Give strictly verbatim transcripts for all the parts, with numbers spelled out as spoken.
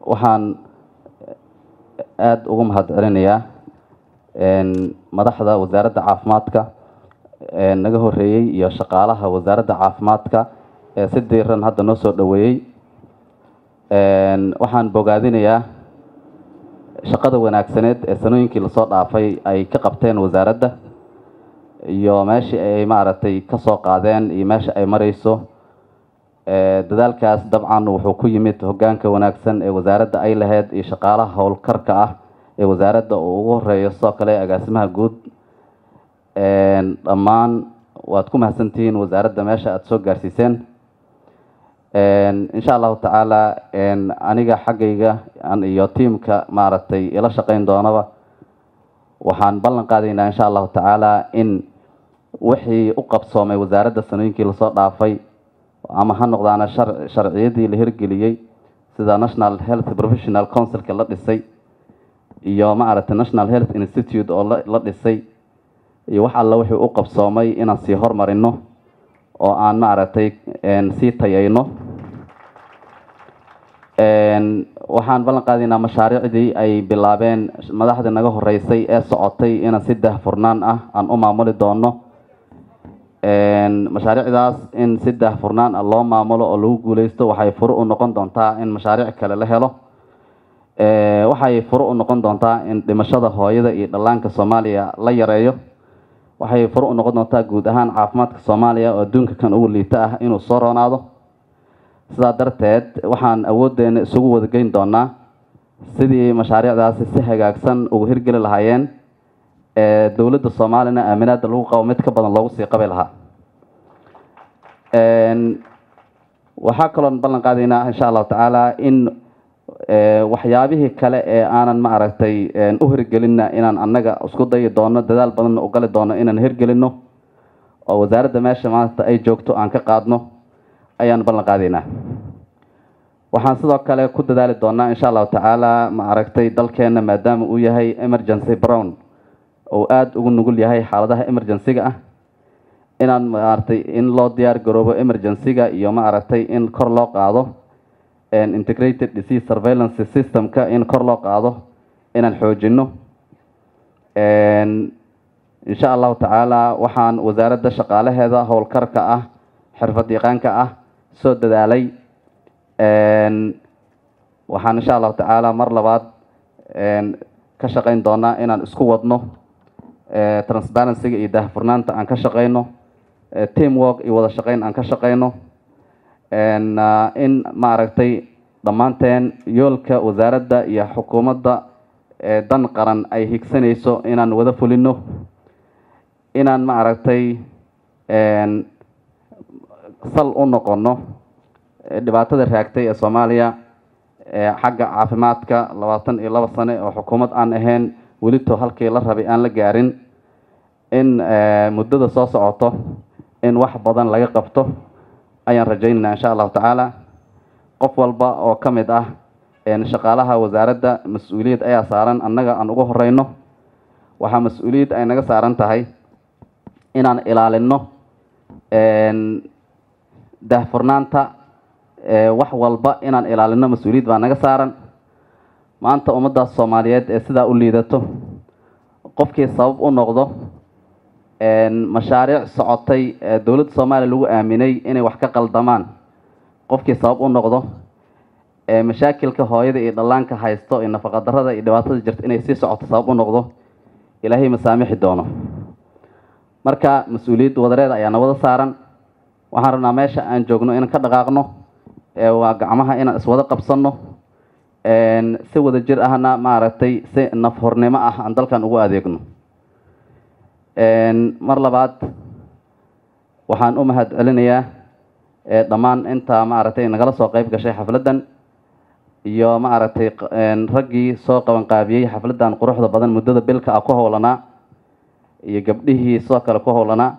waxaan aad ugu mahadcelinayaa madaxda wasaaradda caafimaadka naga horeeyay iyo shaqaalaha wasaaradda caafimaadka ee si diiran hadda noo soo dhaweeyay. waxaan bogaadinayaa shaqada wanaagsaneed ee sanooyinkii lasoo dhaafay ay ka qabteen wasaaradda iyo meeshii ay maaragtay ka soo qaadeen iyo meesha ay marayso. dadaalkaas dabcan wuxuu ku yimid hoggaanka wanaagsan ee wasaaradda ay lahayd iyo shaqaalaha howlkarka ah ee wasaaradda uu ugu horeeyo sidoo kale agaasimaha guud. dhammaan waad ku mahadsantihiin wasaaradda meesha aada soo gaarsiiseen. insha allahu tacaala aniga xaggayga iyo tiimka maaragtay ila shaqayn doonaba waxaan ballan qaadaynaa insha allahu tacaala in wixii u qabsoomay wasaaradda sanooyinkii lasoo dhaafay ama ha noqdaana sharciyadii la hirgeliyey sida national health professional councilka la dhisay iyo maaragtay national health institute oo la dhisay iyo wax alla wixii u qabsoomay inaan sii hormarino oo aan maaragtay sii tayayno. waxaan ballan qaadaynaa mashaariicdii ay bilaabeen madaxdii naga horeysay ee socotay inaan si daahfurnaan ah aan u maamuli doono. mashaariicdaas in si daahfurnaan ah loo maamulo oo lagu guuleysto waxay furo u noqon doontaa in mashaariic kale la helo. waxay furo u noqon doontaa in dhimashada hooyada iyo dhallaanka soomaaliya la yareeyo. waxay furo u noqon doontaa guud ahaan caafimaadka soomaaliya oo adduunka kan ugu liita ah inuu soo roonaado. sidaa darteed waxaan awooddeena isugu wadageyn doonaa sidii mashaariicdaasi si hagaagsan ugu hirgeli lahaayeen ee dowladda soomaalina aaminaada lagu qabo mid ka badan loogu sii qabi lahaa. waxaa kaloon ballan qaadaynaa insha allahu tacaala in waxyaabihii kale ee aanan ma aragtay u hirgelinna inaan annaga isku dayi doono dadaal badanna u gali doono inaan hirgelino oo wasaaradda meesha maanta ay joogto aan ka qaadno ayaan ballan qaadaynaa. waxaan sidoo kale ku dadaali doonaa insha allahu tacaala ma aragtay dalkeena maadaama uu yahay emergency brown oo aada ugu nugul yahay xaaladaha emergency-ga ah inaan maaragtay in loo diyaar garoobo emergency-ga iyo ma aragtay in kor loo qaado integrated disease surveillance systemka in kor loo qaado inaan xoojino. insha allahu tacaala waxaan wasaaradda shaqaalaheeda howlkarka ah xirfad yaqaanka ah soo dadaalay. waxaan insha allahu tacaala mar labaad ka shaqayn doonaa inaan isku wadno transparency-ga iyo daahfurnaanta aan ka shaqayno, teamwork iyo wada shaqayn aan ka shaqayno. in maaragtay dhammaanteen yoolka wasaaradda iyo xukuumadda dan qaran ay higsanayso inaan wada fulino. inaan maaragtay sal u noqono dhibaatada raagtay ee soomaaliya xagga caafimaadka labaatan iyo laba sane oo xukuumad aan ahayn welito halkii la rabay aan la gaarin. in muddada soo socoto in wax badan laga qabto ayaan rajaynaynaa insha allahu tacaala. qof walba oo ka mid ah shaqaalaha wasaaradda mas-uuliyad ayaa saaran annaga aan ugu horeyno. waxaa mas-uuliyad ay naga saaran tahay inaan ilaalino daahfurnaanta wax walba inaan ilaalino mas-uuliyad baa naga saaran. maanta ummaddaas soomaaliyeed ee sidaa u liidato qofkii sabab u noqdo mashaariic socotay ee dowladda soomaaliya lagu aaminay inay wax ka qaldamaan qofkii sabab u noqdo mashaakilka hooyada iyo dhallaanka haysto iyo nafaqadarrada iyo dhibaatada jirta inay sii socoto sabab u noqdo ilaahay masaamixi doono. marka mas-uuliyad wadareed ayaa na wada saaran. waxaan rabnaa meesha aan joogno inaan ka dhaqaaqno waa gacmaha inaan iswada qabsanno si wada jir ahna maaragtay si nafhornimo ah aan dalkan ugu adeegno. mar labaad waxaan u mahad celinayaa dhammaan inta maaragtay nagala soo qayb gashay xafladdan iyo maaragtay raggii soo qaban qaabiyey xafladdan quruxda badan muddada bilka ah ku howlanaa iyo gabdhihii sidoo kale ku howlanaa.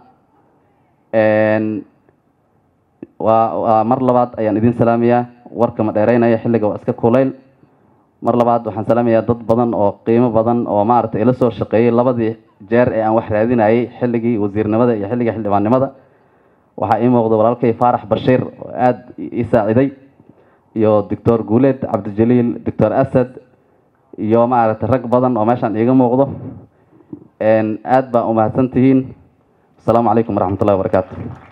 waa mar labaad ayaan idin salaamayaa. warka ma dheereynaya xilliga waa iska kulayl. mar labaad waxaan salaamayaa dad badan oo qiimo badan oo maaragtay ila soo shaqeeyey labadii jeer ee aan wax raadinayay xilligii wasiirnimada iyo xilligii xildhibaannimada. waxaa ii muuqda walaalkay faarax bashiir oo aada ii saaciday. iyo doctor Guuled Cabdijaliil, doctor Asad iyo maaragtay rag badan oo meeshan iiga muuqdo een aad baa u mahadsantihiin. Assalaamu calaykum waraxmatullaahi wabarakaatuh.